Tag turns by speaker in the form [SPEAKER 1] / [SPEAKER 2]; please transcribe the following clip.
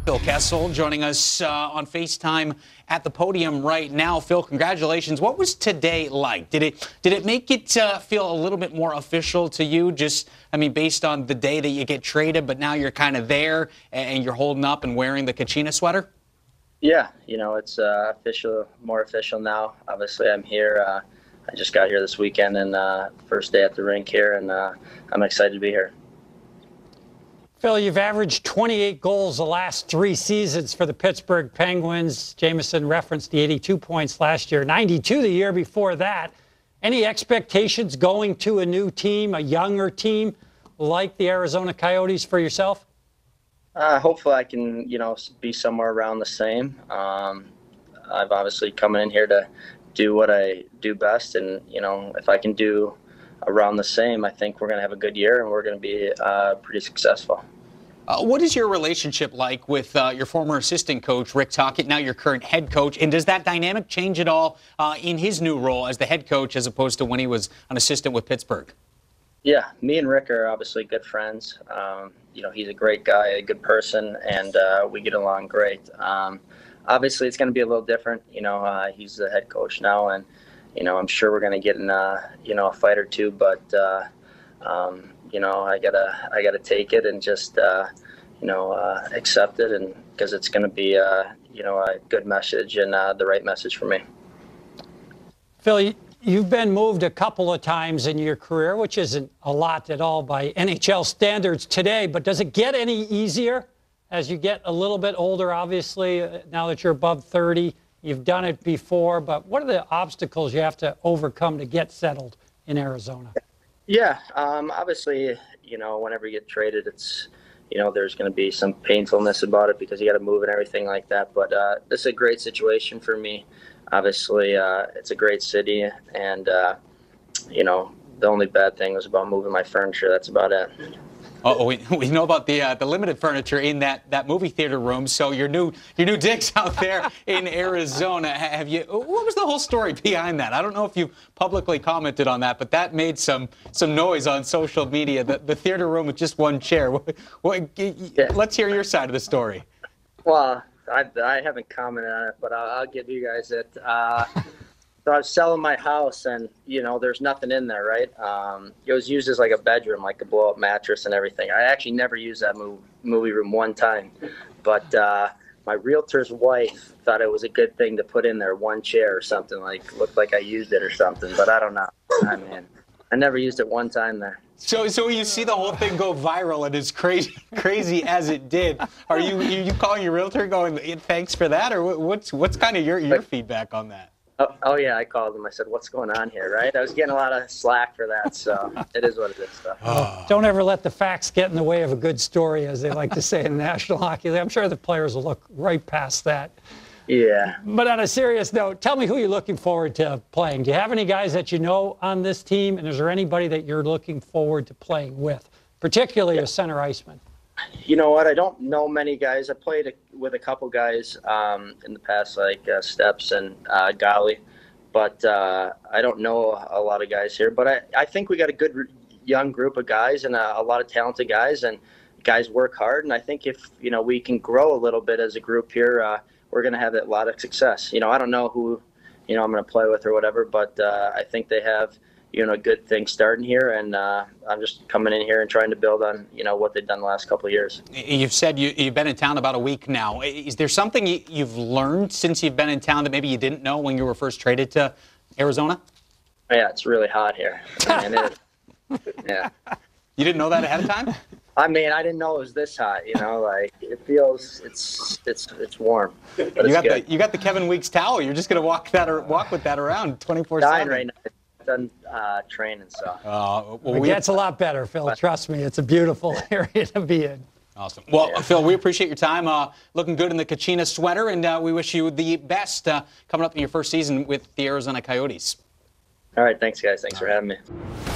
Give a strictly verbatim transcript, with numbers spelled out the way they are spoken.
[SPEAKER 1] Phil Kessel joining us uh, on FaceTime at the podium right now. Phil, congratulations. What was today like? Did it did it make it uh, feel a little bit more official to you? Just, I mean, based on the day that you get traded, but now you're kind of there and you're holding up and wearing the Kachina sweater?
[SPEAKER 2] Yeah, you know, it's uh, official, more official now. Obviously, I'm here. Uh, I just got here this weekend and uh, first day at the rink here, and uh, I'm excited to be here.
[SPEAKER 3] Phil, you've averaged twenty-eight goals the last three seasons for the Pittsburgh Penguins. Jamison referenced the eighty-two points last year, ninety-two the year before that. Any expectations going to a new team, a younger team like the Arizona Coyotes for yourself?
[SPEAKER 2] Uh, hopefully I can, you know, be somewhere around the same. Um, I've obviously come in here to do what I do best, and, you know, if I can do around the same, I think we're going to have a good year and we're going to be uh, pretty successful.
[SPEAKER 1] Uh, what is your relationship like with uh, your former assistant coach, Rick Tocchet, now your current head coach? And does that dynamic change at all uh, in his new role as the head coach as opposed to when he was an assistant with Pittsburgh?
[SPEAKER 2] Yeah, me and Rick are obviously good friends. Um, you know, he's a great guy, a good person, and uh, we get along great. Um, obviously, it's going to be a little different. You know, uh, he's the head coach now, and, you know, I'm sure we're going to get in, uh, you know, a fight or two, but, uh, um, you know, I gotta, I gotta take it and just, uh, you know, uh, accept it, and because it's going to be, uh, you know, a good message and uh, the right message for me.
[SPEAKER 3] Phil, you've been moved a couple of times in your career, which isn't a lot at all by N H L standards today, but does it get any easier as you get a little bit older, obviously, now that you're above thirty? You've done it before, but what are the obstacles you have to overcome to get settled in Arizona?
[SPEAKER 2] Yeah, um, obviously, you know, whenever you get traded, it's, you know, there's going to be some painfulness about it because you got to move and everything like that. But uh, this is a great situation for me. Obviously, uh, it's a great city, and, uh, you know, the only bad thing was about moving my furniture. That's about it.
[SPEAKER 1] Oh, we, we know about the uh, the limited furniture in that, that movie theater room. So your new your new digs out there in Arizona. Have you? What was the whole story behind that? I don't know if you publicly commented on that, but that made some some noise on social media. The, the theater room with just one chair. What, what, yeah. Let's hear your side of the story.
[SPEAKER 2] Well, I, I haven't commented on it, but I'll, I'll give you guys it. Uh, so I was selling my house, and, you know, there's nothing in there, right? Um, it was used as like a bedroom, like a blow-up mattress and everything. I actually never used that movie, movie room one time, but uh, my realtor's wife thought it was a good thing to put in there, one chair or something, like looked like I used it or something, but I don't know. I mean, I never used it one time there.
[SPEAKER 1] So, so you see the whole thing go viral, and as crazy, crazy as it did, are you you, you calling your realtor, going, "Thanks for that," or what's what's kind of your your feedback on that?
[SPEAKER 2] Oh, oh yeah, I called him. I said, "What's going on here?" Right? I was getting a lot of slack for that, so it is what it is. So.
[SPEAKER 3] Oh. Don't ever let the facts get in the way of a good story, as they like to say in the National Hockey League. I'm sure the players will look right past that.
[SPEAKER 2] Yeah.
[SPEAKER 3] But on a serious note, tell me who you're looking forward to playing. Do you have any guys that you know on this team, and is there anybody that you're looking forward to playing with, particularly yeah. a center iceman?
[SPEAKER 2] You know what? I don't know many guys. I played a, with a couple guys um, in the past, like uh, Steps and uh, Golly, but uh, I don't know a lot of guys here. But I, I think we got a good young group of guys and a, a lot of talented guys, and guys work hard. And I think if, you know, we can grow a little bit as a group here, uh, we're going to have a lot of success. You know, I don't know who, you know, I'm going to play with or whatever, but uh, I think they have, you know, a good thing starting here, and uh, I'm just coming in here and trying to build on, you know, what they've done the last couple of years.
[SPEAKER 1] You've said you, you've been in town about a week now. Is there something you, you've learned since you've been in town that maybe you didn't know when you were first traded to Arizona?
[SPEAKER 2] Yeah, it's really hot here. I mean, it, yeah.
[SPEAKER 1] You didn't know that ahead of time?
[SPEAKER 2] I mean, I didn't know it was this hot. You know, like it feels, it's it's it's warm. But
[SPEAKER 1] you
[SPEAKER 2] it's
[SPEAKER 1] got
[SPEAKER 2] good.
[SPEAKER 1] the you got the Kevin Weeks towel. You're just gonna walk that or walk with that around twenty-four seven.
[SPEAKER 2] Dying right now. I've done uh, training, so.
[SPEAKER 1] Uh, well,
[SPEAKER 3] it
[SPEAKER 1] we
[SPEAKER 3] gets a lot better, Phil. Trust me, it's a beautiful area to be in.
[SPEAKER 1] Awesome. Well,
[SPEAKER 2] yeah.
[SPEAKER 1] Phil, we appreciate your time. Uh, looking good in the Kachina sweater, and uh, we wish you the best uh, coming up in your first season with the Arizona Coyotes.
[SPEAKER 2] All right, thanks, guys. Thanks for having me.